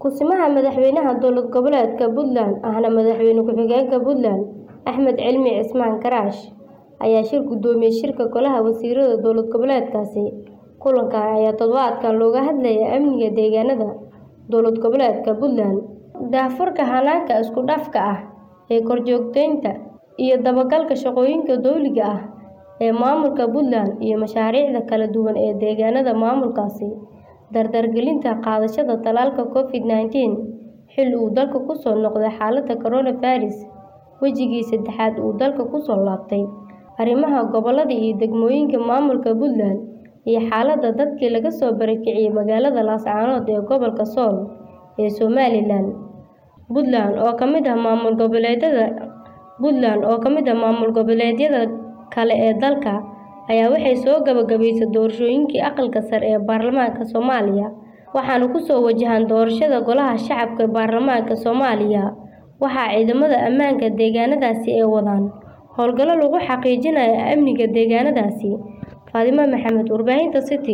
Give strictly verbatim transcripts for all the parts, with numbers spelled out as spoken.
Kusimaha madaxweynaha dowlad goboleedka Puntland ahna madaxweyne ku-xigeenka Puntland Axmed Cilmi Cismaan Karaash ayaa shir gudoomiyay shirka golaha wasiirada dowlad goboleedkaasi. Kulankan ayaa toddobaadkan looga hadlayay amniga deegaanada dowlad goboleedka Puntland, daahfurka hanaanka isku dhafka ah ee korjoogteynta iyo dabagalka shaqooyinka dowliga ah ee maamulka Puntland iyo mashaariicda kala duwan ee deegaanada maamulkaasi. Dardargelinta qaadashada tallaalka COVID nineteen xilli uu dalka ku soo noqday xaaladda coronavirus wejigii saddexaad uu dalka ku soo laabtay, arrimaha gobollada iyo degmooyinka maamulka Puntland, iyo xaaladda dadkii laga soo barakiciyay magaalada Laascaanood ee gobolka Sool ee Somaliland. Puntland oo ka mid ah maamul goboleedyada Puntland oo ka mid ah maamul goboleedyada kale ee dalka ayaa waxay soo gabagabaysay doorashooyinkii aqalka sare ee baarlamaanka Soomaaliya, waxaana ku soo wajahan doorashada golaha shacabka ee baarlamaanka Soomaaliya. Waxaa ciidamada ammaanka deegaanadaasi ay wadaan howlgallo lagu xaqiijinayo amniga deegaanadaasi. Faadimo Maxamed, warbaahinta City.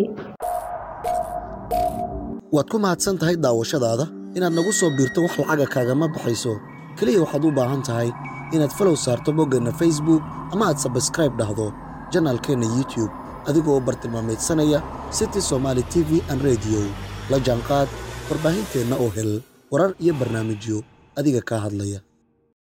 Waad ku mahadsan tahay daawashadaada. Inaad nagu soo biirto wax lacaga kaagama baxayso. Kaliya waxaad u baahan tahay inaad follow saarto boggeenna Facebook ama aad subscribe dhahdo channelkeena YouTube adigoo bartilmaameedsanaya City Somali T V and Radio. La jaanqaad warbaahinteena oo hel warar iyo barnaamijyo adiga ka hadlaya.